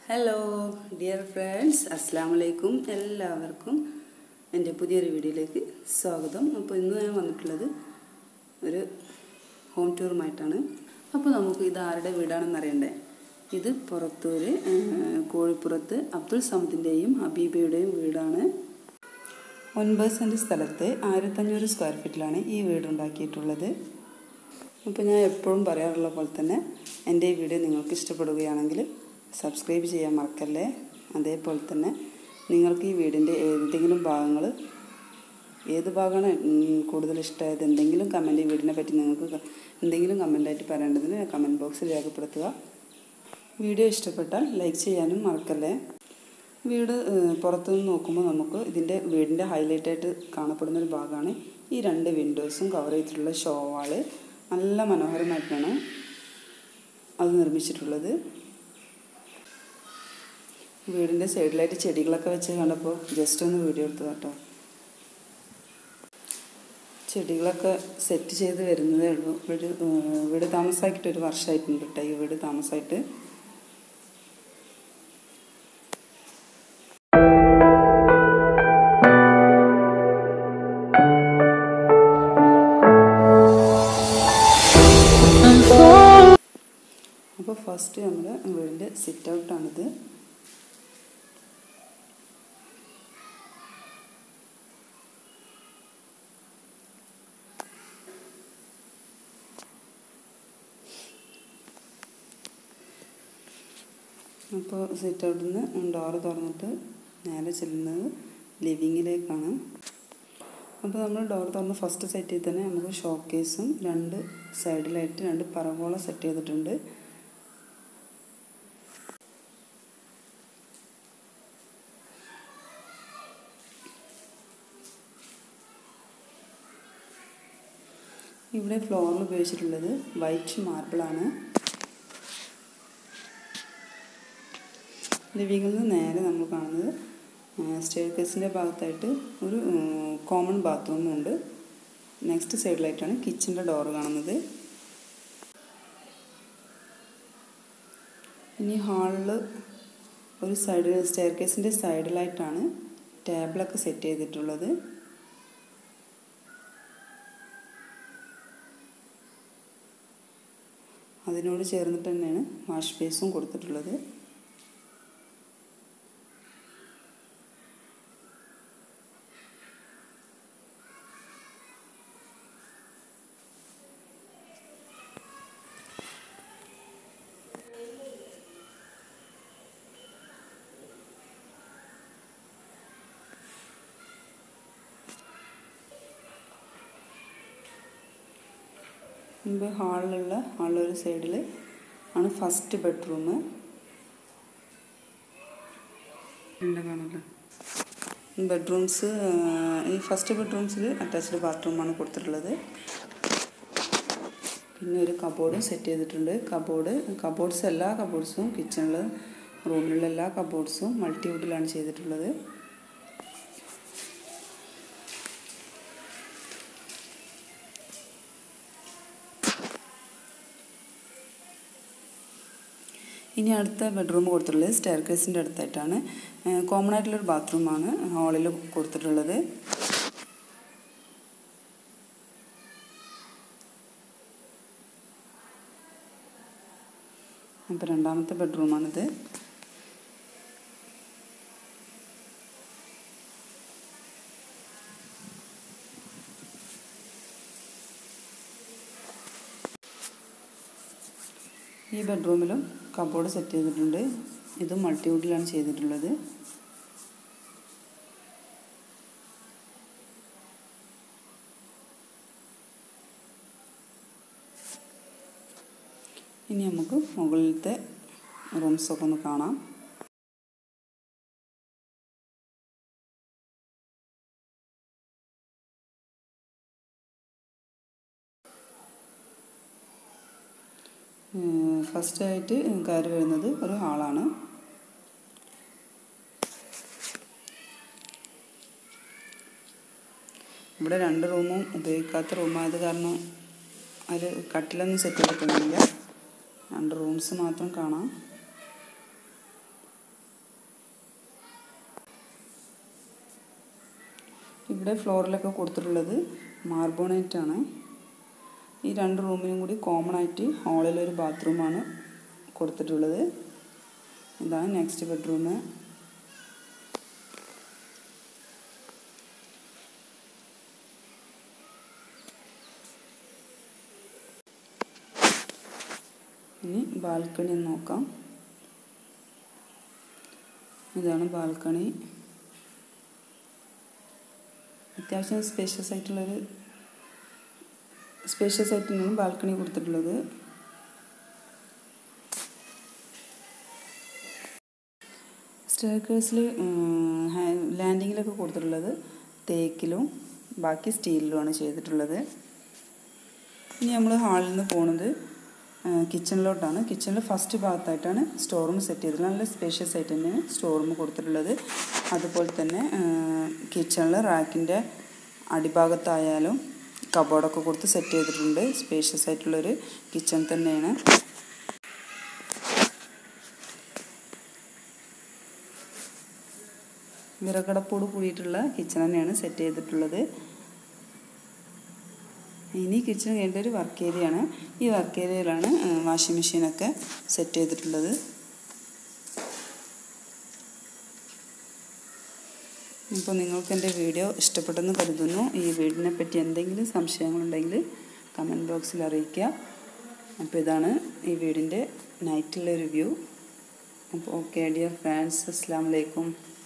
Hello dear friends, അസ്സലാമു അലൈക്കും. എല്ലാവർക്കും എൻ്റെ പുതിയൊരു വീഡിയോയിലേക്ക് സ്വാഗതം. അപ്പോൾ ഇന്ന് ഞാൻ വന്നിട്ടുള്ളത് ഒരു ഹോം ടൂറുമായിട്ടാണ്. അപ്പോൾ നമുക്ക് ഇത് ആരുടെ വീടാണെന്ന് അറിയണ്ടേ. ഇത് പുറത്തൂർ കോഴിപ്പുറത്ത് അബ്ദുൾ സമദിൻ്റെയും ഹബീബയുടെയും വീടാണ്. 9 സെൻറ്റ് സ്ഥലത്ത് 1500 സ്ക്വയർ ഫീറ്റിലാണ് ഈ വീടുണ്ടാക്കിയിട്ടുള്ളത്. അപ്പോൾ ഞാൻ എപ്പോഴും പറയാറുള്ള പോലെ തന്നെ എൻ്റെ ഈ വീഡിയോ നിങ്ങൾക്ക് ഇഷ്ടപ്പെടുകയാണെങ്കിൽ സബ്സ്ക്രൈബ് ചെയ്യാൻ മറക്കല്ലേ. അതേപോലെ തന്നെ നിങ്ങൾക്ക് ഈ വീടിൻ്റെ ഏത് ഭാഗമാണ് കൂടുതൽ ഇഷ്ടമായത്, എന്തെങ്കിലും കമൻറ്റ്, ഈ വീടിനെ പറ്റി നിങ്ങൾക്ക് എന്തെങ്കിലും കമൻറ്റായിട്ട് പറയേണ്ടതിന് കമൻറ്റ് ബോക്സിൽ രേഖപ്പെടുത്തുക. വീഡിയോ ഇഷ്ടപ്പെട്ടാൽ ലൈക്ക് ചെയ്യാനും മറക്കല്ലേ. വീട് പുറത്തുനിന്ന് നോക്കുമ്പോൾ നമുക്ക് വീടിൻ്റെ ഹൈലൈറ്റായിട്ട് കാണപ്പെടുന്നൊരു ഭാഗമാണ് ഈ 2 വിൻഡോസും കവർ ചെയ്തിട്ടുള്ള ഷോ വാള്. നല്ല മനോഹരമായിട്ടാണ് അത് നിർമ്മിച്ചിട്ടുള്ളത്. വീടിൻ്റെ സൈഡിലായിട്ട് ചെടികളൊക്കെ വെച്ച് കണ്ടപ്പോൾ ജസ്റ്റ് ഒന്ന് വീഡിയോ എടുത്തു കേട്ടോ. ചെടികളൊക്കെ സെറ്റ് ചെയ്ത് വരുന്നതേ ഉള്ളൂ. വീട് താമസമാക്കിയിട്ട് 1 വർഷമായിട്ടുണ്ട് കേട്ടോ. ഈ വീട് താമസമായിട്ട് അപ്പോൾ ഫസ്റ്റ് നമ്മുടെ വീടിൻ്റെ സിറ്റ് ഔട്ടാണിത്. അപ്പോൾ സിറ്റ് ഔട്ടിൽ നിന്ന് ഡോറ് തുറന്നിട്ട് നേരെ ചെല്ലുന്നത് ലിവിങ്ങിലേക്കാണ്. അപ്പോൾ നമ്മൾ ഡോർ തുറന്ന് ഫസ്റ്റ് സെറ്റിൽ തന്നെ നമുക്ക് ഷോക്കേസും 2 സൈഡിലായിട്ട് 2 പറകോളം സെറ്റ് ചെയ്തിട്ടുണ്ട്. ഇവിടെ ഫ്ലോറിൽ ഉപയോഗിച്ചിട്ടുള്ളത് വൈറ്റ് മാർബിളാണ്. ലിവിങ്ങിൽ നിന്ന് നേരെ നമ്മൾ കാണുന്നത് സ്റ്റെയർകേസിൻ്റെ ഭാഗത്തായിട്ട് ഒരു കോമൺ ബാത്റൂമും ഉണ്ട്. നെക്സ്റ്റ് സൈഡിലായിട്ടാണ് കിച്ചൻ്റെ ഡോറ് കാണുന്നത്. ഇനി ഹാളിൽ ഒരു സ്റ്റെയർകേസിൻ്റെ സൈഡിലായിട്ടാണ് ടേബിളൊക്കെ സെറ്റ് ചെയ്തിട്ടുള്ളത്. അതിനോട് ചേർന്നിട്ട് തന്നെയാണ് വാഷ് ബേസും കൊടുത്തിട്ടുള്ളത്. ഹാളിലൊരു സൈഡിൽ ആണ് ഫസ്റ്റ് ബെഡ്റൂം. ബെഡ്റൂംസ് ഈ ഫസ്റ്റ് ബെഡ്റൂംസിൽ അറ്റാച്ച്ഡ് ബാത്റൂമാണ് കൊടുത്തിട്ടുള്ളത്. പിന്നെ ഒരു കബോർഡും സെറ്റ് ചെയ്തിട്ടുണ്ട്. എല്ലാ കബോർഡ്സും കിച്ചണിൽ റൂമിലുള്ള എല്ലാ കബോർഡ്സും മൾട്ടിവുഡിലാണ് ചെയ്തിട്ടുള്ളത്. ഇനി അടുത്ത ബെഡ്റൂം കൊടുത്തിട്ടുള്ളത് സ്റ്റെയർകേസിൻ്റെ അടുത്തായിട്ടാണ്. കോമൺ ആയിട്ടുള്ളൊരു ബാത്റൂമാണ് ഹാളിൽ കൊടുത്തിട്ടുള്ളത്. അപ്പോൾ രണ്ടാമത്തെ ബെഡ്റൂമാണിത്. ഈ ബെഡ്റൂമിലും കബോർഡ് സെറ്റ് ചെയ്തിട്ടുണ്ട്. ഇതും മൾട്ടിവുഡിലാണ് ചെയ്തിട്ടുള്ളത്. ഇനി നമുക്ക് മുകളിലത്തെ റൂംസൊക്കെ ഒന്ന് കാണാം. ഫസ്റ്റായിട്ട് കയറി വരുന്നത് ഒരു ഹാളാണ്. ഇവിടെ 2 റൂമും ഉപയോഗിക്കാത്ത റൂമായത് കാരണം അതിൽ കട്ടിലൊന്നും സെറ്റ് ചെയ്തിട്ടൊന്നുമില്ല. 2 റൂംസ് മാത്രം കാണാം. ഇവിടെ ഫ്ലോറിലൊക്കെ കൊടുത്തിട്ടുള്ളത് മാർബോണൈറ്റ് ആണ്. ഈ 2 റൂമിനും കൂടി കോമൺ ആയിട്ട് ഹാളിലൊരു ബാത്റൂമാണ് കൊടുത്തിട്ടുള്ളത്. ഇതാണ് നെക്സ്റ്റ് ബെഡ്റൂം. ഇനി ബാൽക്കണി നോക്കാം. ഇതാണ് ബാൽക്കണി. അത്യാവശ്യം സ്പേഷ്യസ് ആയിട്ടുള്ളൊരു ആയിട്ടാണ് ബാൽക്കണി കൊടുത്തിട്ടുള്ളത്. സ്റ്റെയർകേസിൽ ലാൻഡിങ്ങിലൊക്കെ കൊടുത്തിട്ടുള്ളത് തേക്കിലും ബാക്കി സ്റ്റീലിലുമാണ് ചെയ്തിട്ടുള്ളത്. ഇനി നമ്മൾ ഹാളിൽ നിന്ന് പോകുന്നത് കിച്ചണിലോട്ടാണ്. കിച്ചണിൽ ഫസ്റ്റ് ഭാഗത്തായിട്ടാണ് സ്റ്റോർ റൂം സെറ്റ് ചെയ്തിട്ടുള്ളത്. നല്ല സ്പേഷ്യസ് ആയിട്ട് തന്നെയാണ് സ്റ്റോർ റൂം കൊടുത്തിട്ടുള്ളത്. അതുപോലെ തന്നെ കിച്ചണിൽ റാക്കിൻ്റെ അടിഭാഗത്തായാലും കബോർഡൊക്കെ കൊടുത്ത് സെറ്റ് ചെയ്തിട്ടുണ്ട്. സ്പേഷ്യസ് ആയിട്ടുള്ളൊരു കിച്ചൺ തന്നെയാണ്. വിറകടപ്പോട് കൂടിയിട്ടുള്ള കിച്ചൺ തന്നെയാണ് സെറ്റ് ചെയ്തിട്ടുള്ളത്. ഇനി കിച്ചൺ കഴിഞ്ഞ ഒരു വർക്ക് ഏരിയയാണ്. ഈ വർക്ക് ഏരിയയിലാണ് വാഷിംഗ് മെഷീനൊക്കെ സെറ്റ് ചെയ്തിട്ടുള്ളത്. അപ്പോൾ നിങ്ങൾക്ക് എൻ്റെ വീഡിയോ ഇഷ്ടപ്പെട്ടെന്ന് കരുതുന്നു. ഈ വീടിനെ പറ്റി എന്തെങ്കിലും സംശയങ്ങളുണ്ടെങ്കിൽ കമൻറ്റ് ബോക്സിൽ അറിയിക്കുക. അപ്പോൾ ഇതാണ് ഈ വീടിൻ്റെ നൈറ്റുള്ള ഒരു വ്യൂ. അപ്പോൾ ഓക്കെ ഡിയർ ഫ്രണ്ട്സ്, അസ്സലാമു അലൈക്കും.